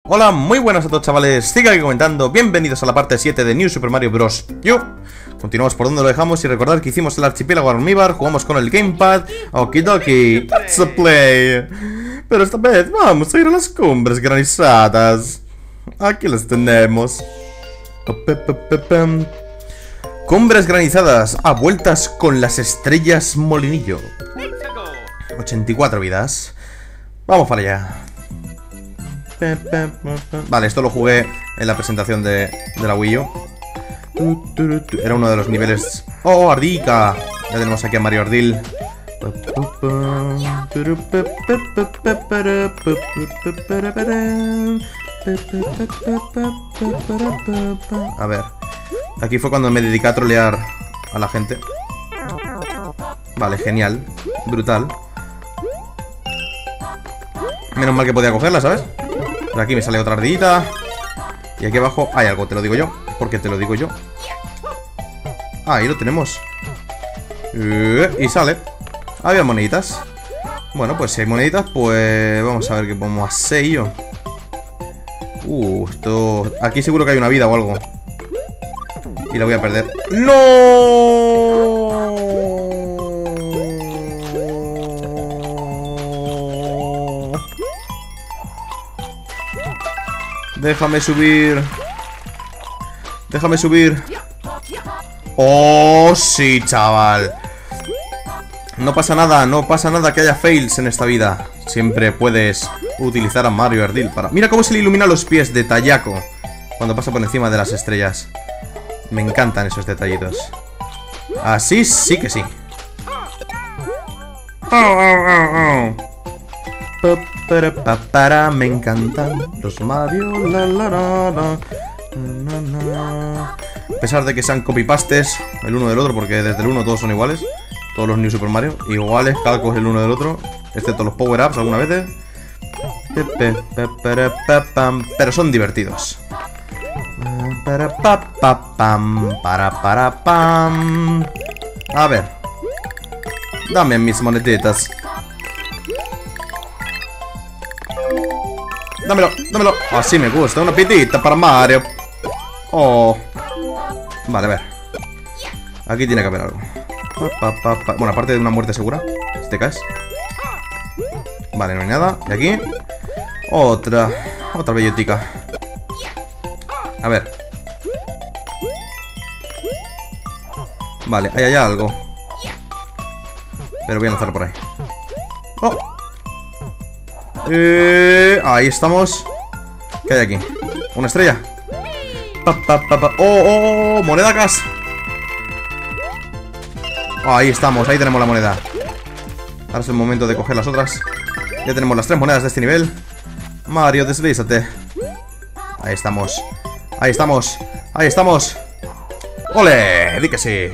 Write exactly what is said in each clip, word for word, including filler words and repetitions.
Hola, muy buenas a todos, chavales. Sigue aquí comentando. Bienvenidos a la parte siete de New Super Mario Bros. U. Continuamos por donde lo dejamos y recordar que hicimos el archipiélago Almíbar, jugamos con el gamepad. Okidoki, that's a play. Pero esta vez vamos a ir a las cumbres granizadas. Aquí las tenemos. Cumbres granizadas, a vueltas con las estrellas Molinillo. ochenta y cuatro vidas. Vamos para allá. Vale, esto lo jugué en la presentación de, de la Wii U. Era uno de los niveles... ¡Oh, Ardica! Ya tenemos aquí a Mario Ardil. A ver. Aquí fue cuando me dediqué a trolear a la gente. Vale, genial. Brutal. Menos mal que podía cogerla, ¿sabes? Por aquí me sale otra ardillita. Y aquí abajo hay algo, te lo digo yo. Porque te lo digo yo. Ah, ahí lo tenemos. Y sale. Había moneditas. Bueno, pues si hay moneditas, pues vamos a ver qué podemos hacer yo. Uh, esto... Aquí seguro que hay una vida o algo. Y la voy a perder. ¡No! Déjame subir. Déjame subir. Oh, sí, chaval. No pasa nada, no pasa nada que haya fails en esta vida. Siempre puedes utilizar a Mario Ardil para... Mira cómo se le ilumina los pies, detallaco, cuando pasa por encima de las estrellas. Me encantan esos detallitos. Así sí que sí. Oh, oh, oh, oh. Para, para, para, me encantan los Mario. La, la, la, la. Na, na. A pesar de que sean copy-pastes el uno del otro, porque desde el uno todos son iguales. Todos los New Super Mario iguales, calcos el uno del otro, excepto los power-ups algunas veces. Pero son divertidos. Para pa pa pam, para para pam. A ver. Dame mis moneditas. Dámelo, dámelo. Así me gusta, una pitita para Mario. Oh. Vale, a ver. Aquí tiene que haber algo. Pa, pa, pa. Bueno, aparte de una muerte segura, si te caes. Vale, no hay nada. Y aquí otra. Otra bellotica. A ver. Vale, ahí hay algo. Pero voy a lanzarlo por ahí. Oh. Eh, ahí estamos. ¿Qué hay aquí? ¿Una estrella? Pa, pa, pa, pa. Oh, oh, oh, moneda gas. Oh, ahí estamos, ahí tenemos la moneda. Ahora es el momento de coger las otras. Ya tenemos las tres monedas de este nivel. Mario, deslízate. Ahí estamos. Ahí estamos. Ahí estamos. ¡Ole! Di que sí.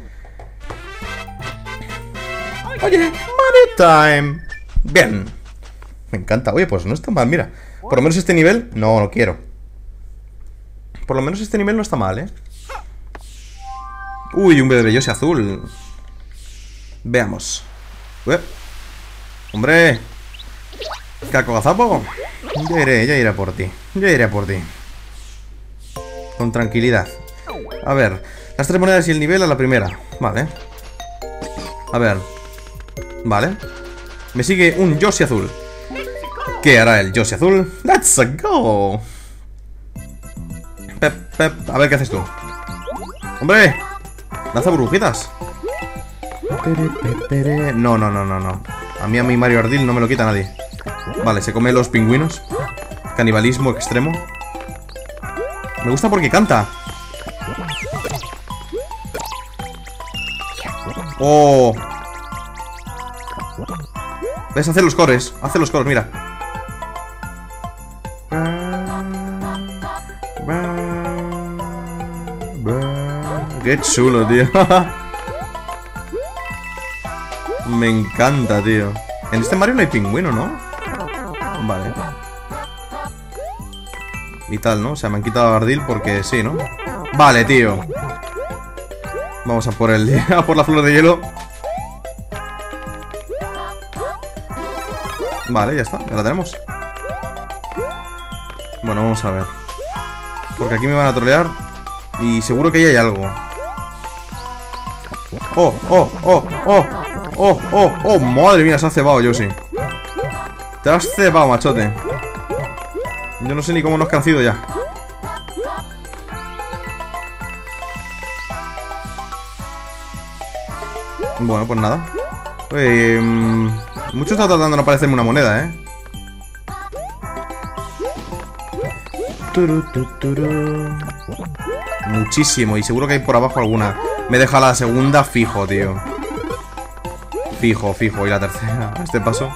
Oye, Mario Time. Bien. Me encanta. Oye, pues no está mal, mira. Por lo menos este nivel... No, no quiero. Por lo menos este nivel no está mal, ¿eh? Uy, un bebé Yoshi azul. Veamos. Ué. ¡Hombre! ¡Caco gazapo! Ya iré, ya iré por ti. Ya iré por ti. Con tranquilidad. A ver. Las tres monedas y el nivel a la primera. Vale. A ver. Vale. Me sigue un Yoshi azul. ¿Qué hará el Yoshi azul? ¡Let's go! Pep, pep. A ver qué haces tú. ¡Hombre! Lanza burbujitas. No, no, no, no, no. A mí a mi Mario Ardil no me lo quita nadie. Vale, se come los pingüinos. Canibalismo extremo. Me gusta porque canta. Oh. ¿Ves? Hace los cores. Hace los coros, mira. Qué chulo, tío. Me encanta, tío. En este Mario no hay pingüino, ¿no? Vale. Y tal, ¿no? O sea, me han quitado a Ardil porque sí, ¿no? Vale, tío. Vamos a por el... a por la flor de hielo. Vale, ya está, ya la tenemos. Bueno, vamos a ver. Porque aquí me van a trolear. Y seguro que ahí hay algo. Oh, oh, oh, oh. Oh, oh, oh. Madre mía, se ha cebado, Yoshi. Te has cebado, machote. Yo no sé ni cómo nos has cancido ya. Bueno, pues nada. Eh, mucho está tratando de no parecerme una moneda, ¿eh? Turu, turu, turu. Muchísimo. Y seguro que hay por abajo alguna. Me deja la segunda fijo, tío. Fijo, fijo. Y la tercera. A este paso.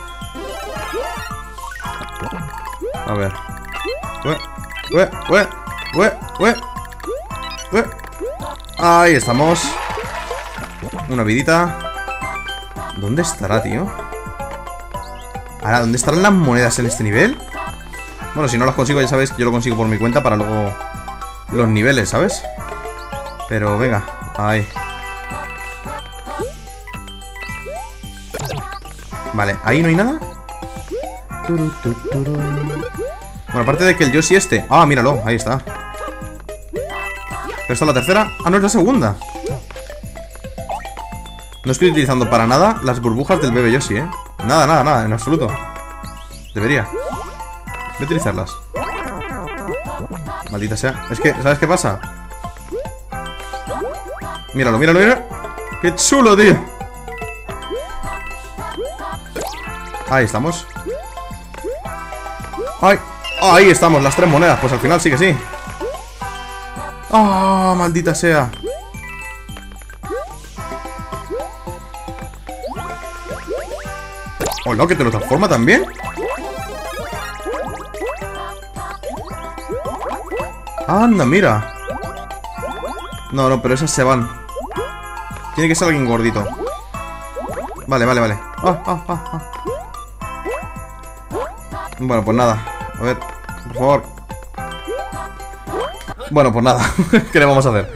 A ver. Ue, ue, ue, ue, ue, ue. Ahí estamos. Una vidita. ¿Dónde estará, tío? Ahora, ¿dónde estarán las monedas en este nivel? Bueno, si no las consigo, ya sabéis que yo lo consigo por mi cuenta para luego los niveles, ¿sabes? Pero venga, ahí. Vale, ahí no hay nada. Bueno, aparte de que el Yoshi este... Ah, míralo, ahí está. ¿Pero esta es la tercera? Ah, no, es la segunda. No estoy utilizando para nada las burbujas del bebé Yoshi, ¿eh? Nada, nada, nada, en absoluto. Debería. Voy a utilizarlas. Maldita sea. Es que, ¿sabes qué pasa? Míralo, míralo, míralo. ¡Qué chulo, tío! Ahí estamos. ¡Ay! Ahí estamos, las tres monedas. Pues al final sí que sí. ¡Ah, maldita sea! ¡Hola, que te lo transforma también! ¡Anda, mira! No, no, pero esas se van. Tiene que ser alguien gordito. Vale, vale, vale. Ah, ah, ah, ah. Bueno, pues nada. A ver, por favor. Bueno, pues nada. ¿Qué le vamos a hacer?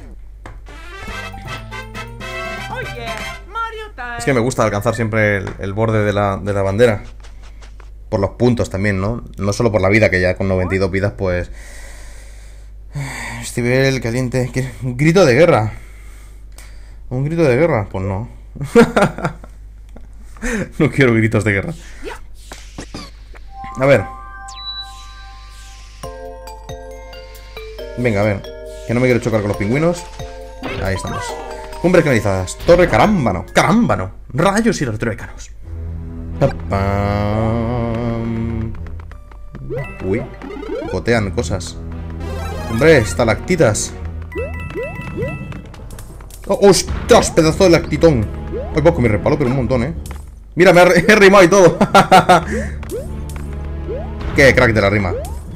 Es que me gusta alcanzar siempre el, el borde de la, de la bandera. Por los puntos también, ¿no? No solo por la vida, que ya con noventa y dos vidas, pues... Este nivel caliente... ¿Qué? ¿Un grito de guerra? ¿Un grito de guerra? Pues no. No quiero gritos de guerra. A ver. Venga, a ver. Que no me quiero chocar con los pingüinos. Ahí estamos. Cumbres canalizadas. Torre Carámbano. Carámbano. Rayos y retruécanos. Uy. Gotean cosas. Hombre, estalactitas. Oh, ¡ostras! Pedazo de lactitón. Hoy poco me repalo, pero un montón, ¿eh? Mira, me he, he rimado y todo. Qué crack de la rima.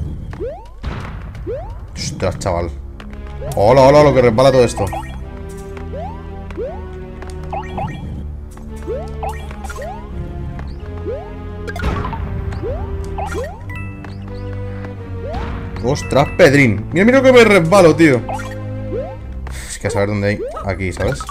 Ostras, chaval. Hola, hola, lo que resbala todo esto. Ostras, Pedrín. Mira, mira que me resbalo, tío. Es que a saber dónde hay. Aquí, ¿sabes?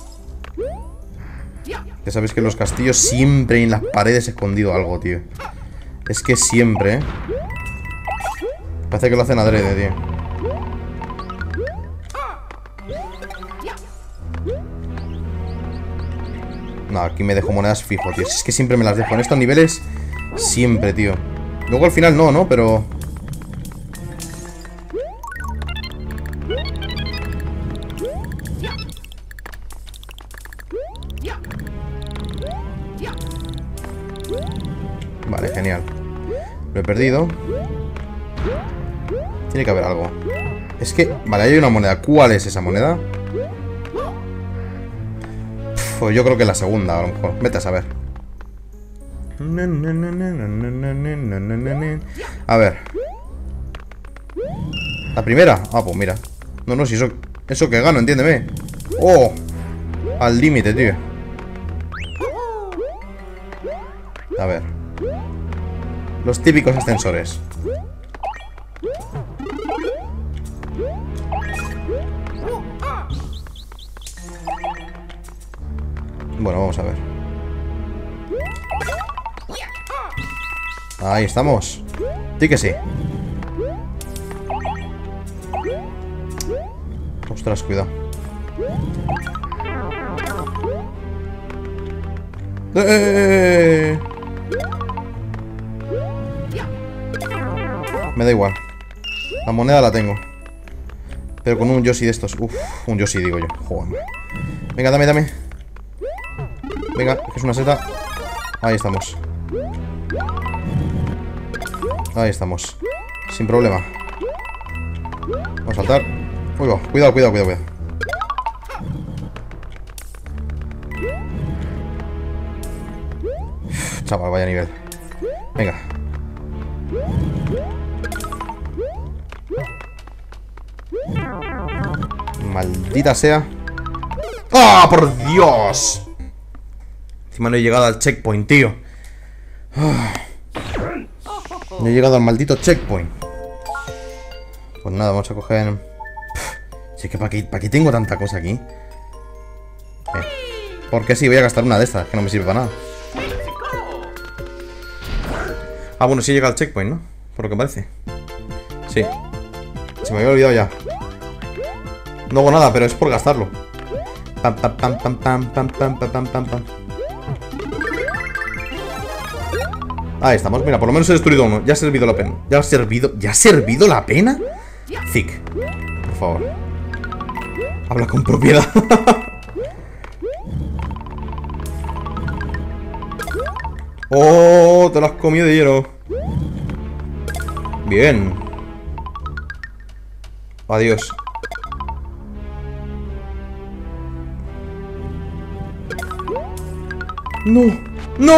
Ya sabéis que en los castillos siempre hay en las paredes escondido algo, tío. Es que siempre, ¿eh? Parece que lo hacen adrede, tío. No, aquí me dejo monedas fijo, tío. Es que siempre me las dejo en estos niveles. Siempre, tío. Luego al final no, ¿no? Pero... Vale, genial. Lo he perdido. Tiene que haber algo. Es que... Vale, ahí hay una moneda. ¿Cuál es esa moneda? Pues yo creo que la segunda, a lo mejor. Vete a saber. A ver. La primera. Ah, pues mira. No, no, si eso... Eso que gano, entiéndeme. Oh. Al límite, tío. A ver. Los típicos ascensores. Bueno, vamos a ver. Ahí estamos. Sí que sí. Ostras, cuidado. ¡Eh! Me da igual. La moneda la tengo. Pero con un Yoshi de estos. Uf, un Yoshi digo yo. Joder. Venga, dame, dame. Venga, que es una seta. Ahí estamos. Ahí estamos. Sin problema. Vamos a saltar. Uy, va. Cuidado, cuidado, cuidado, cuidado. Uf, chaval, vaya nivel. Venga. Maldita sea. ¡Ah, ¡oh, por Dios! Encima no he llegado al checkpoint, tío. No he llegado al maldito checkpoint. Pues nada, vamos a coger... Si es que ¿para qué, ¿para qué tengo tanta cosa aquí? Eh. Porque sí, voy a gastar una de estas, que no me sirve para nada. Ah, bueno, sí llega al checkpoint, ¿no? Por lo que parece. Sí. Se me había olvidado ya. No hago nada, pero es por gastarlo. Pam, pam, pam, pam, pam, pam, pam, pam, pam, pam. Ahí estamos, mira, por lo menos he destruido uno. Ya ha servido la pena. Ya ha servido. ¿Ya ha servido la pena? Zik, por favor. Habla con propiedad. Oh, te lo has comido de hielo. Bien. Adiós. ¡No! ¡No!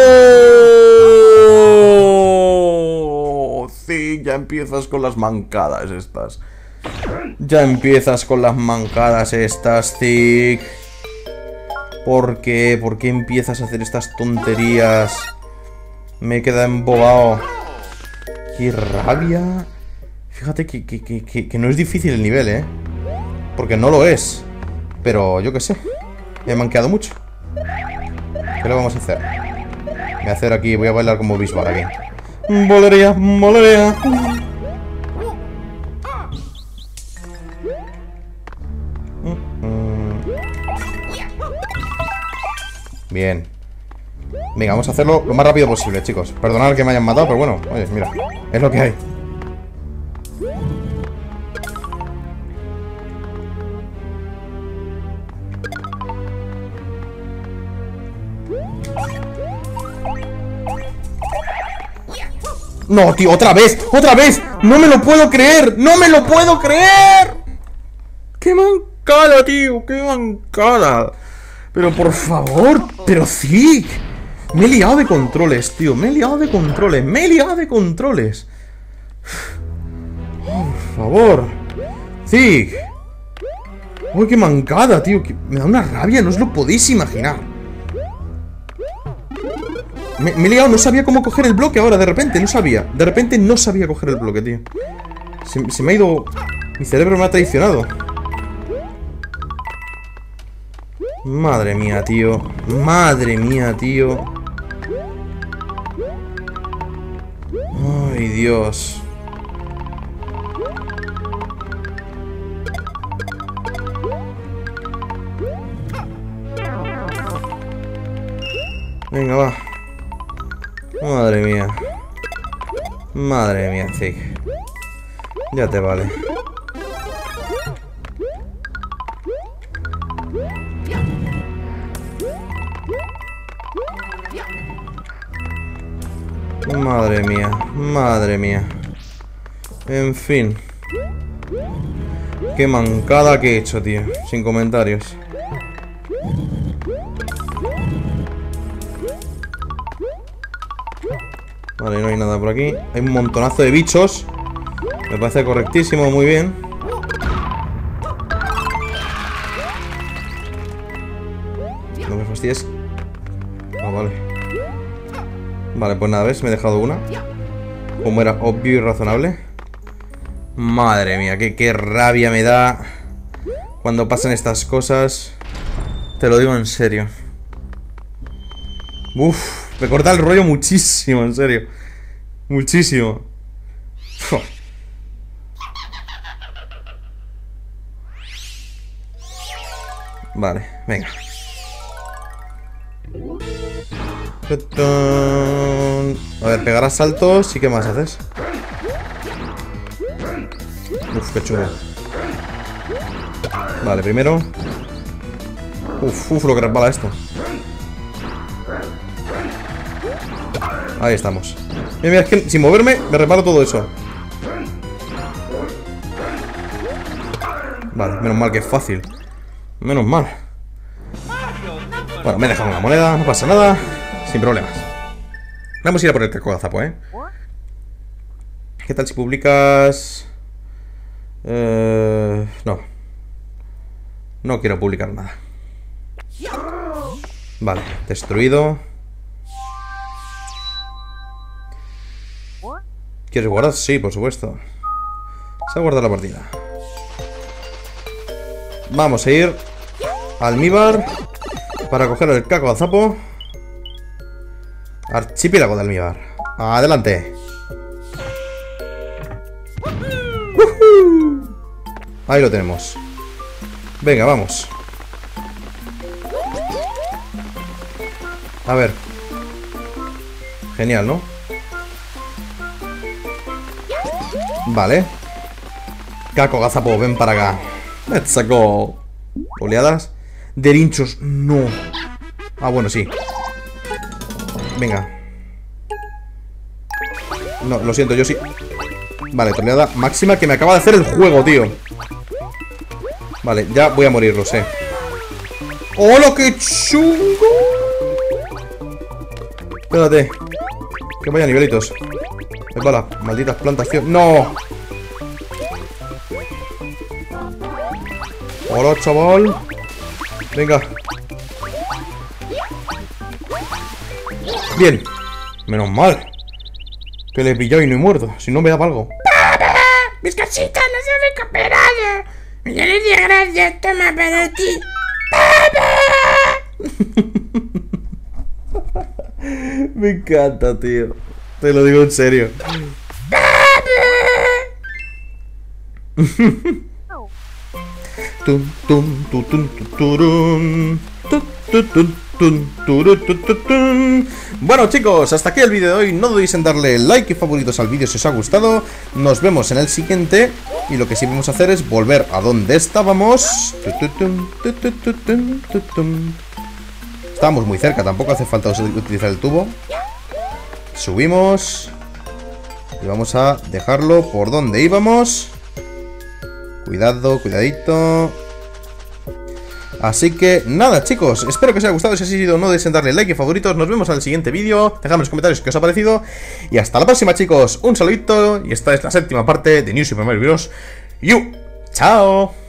Sí, ya empiezas con las mancadas estas. Ya empiezas con las mancadas estas, Zik. ¿Por qué? ¿Por qué empiezas a hacer estas tonterías? Me he quedado embobado. ¡Qué rabia! Fíjate que, que, que, que, que no es difícil el nivel, ¿eh? Porque no lo es. Pero yo qué sé. He manqueado mucho. ¿Qué le vamos a hacer? Voy a hacer aquí, voy a bailar como Bisbal aquí. Bolería, bolería. Bien. Venga, vamos a hacerlo lo más rápido posible, chicos. Perdonad que me hayan matado, pero bueno, oye, mira, es lo que hay. No, tío, otra vez, otra vez. No me lo puedo creer, no me lo puedo creer. Qué mancada, tío, qué mancada. Pero por favor, pero sí. Me he liado de controles, tío. Me he liado de controles, me he liado de controles. Oh, por favor. Sí. Uy, qué mancada, tío. Me da una rabia, no os lo podéis imaginar. Me, me he liado, no sabía cómo coger el bloque ahora, de repente, no sabía. De repente no sabía coger el bloque, tío. Se, se me ha ido... Mi cerebro me ha traicionado. Madre mía, tío. Madre mía, tío. Ay, Dios. Venga, va. Madre mía. Madre mía, Zik. Ya te vale. Madre mía, madre mía. En fin. Qué mancada que he hecho, tío. Sin comentarios. Vale, no hay nada por aquí. Hay un montonazo de bichos. Me parece correctísimo, muy bien. No me fastidies. Ah, vale. Vale, pues nada, ¿ves? Me he dejado una. Como era obvio y razonable. Madre mía, qué, qué rabia me da cuando pasan estas cosas. Te lo digo en serio. Uff, me corta el rollo muchísimo, en serio. Muchísimo. Vale, venga. A ver, pegarás saltos. ¿Y qué más haces? Uf, qué chulo. Vale, primero. Uf, uf, lo que resbala esto. Ahí estamos. Mira, mira, es que sin moverme me resbalo todo eso. Vale, menos mal que es fácil. Menos mal. Bueno, me he dejado una moneda, no pasa nada. Sin problemas. Vamos a ir a por el cacogazapo, ¿eh? ¿Qué tal si publicas...? Eh, no. No quiero publicar nada. Vale, destruido. ¿Quieres guardar? Sí, por supuesto. Se ha guardado la partida. Vamos a ir al almíbar para coger el cacogazapo. Archipiélago de almíbar. Adelante. ¡Uh-huh! Ahí lo tenemos. Venga, vamos. A ver. Genial, ¿no? Vale. Cacogazapo, ven para acá. Let's go. Oleadas. Derinchos, no. Ah, bueno, sí. Venga. No, lo siento, yo sí. Vale, troleada máxima que me acaba de hacer el juego, tío. Vale, ya voy a morir, lo sé. ¡Hola, qué chungo! Espérate. Que vaya nivelitos. Espera, malditas plantas, tío. ¡No! Hola, chaval. Venga. Bien. Menos mal que le he pillado y no he muerto. Si no me daba algo. ¡Papá! ¡Mis casitas no se han recuperado! ¡Millones de gracias! ¡Toma para ti! ¡Papá! Me encanta, tío. Te lo digo en serio. Tum, tum, tum, tum, tum, tum, tum, tum, tum, tum. Bueno, chicos, hasta aquí el vídeo de hoy. No dudéis en darle like y favoritos al vídeo si os ha gustado. Nos vemos en el siguiente. Y lo que sí vamos a hacer es volver a donde estábamos. Estábamos muy cerca, tampoco hace falta utilizar el tubo. Subimos. Y vamos a dejarlo por donde íbamos. Cuidado, cuidadito. Así que nada, chicos, espero que os haya gustado. Si así ha sido, no dudéis en darle like y favoritos. Nos vemos en el siguiente vídeo. Dejadme en los comentarios qué os ha parecido. Y hasta la próxima, chicos. Un saludito. Y esta es la séptima parte de New Super Mario Bros. U. ¡Chao!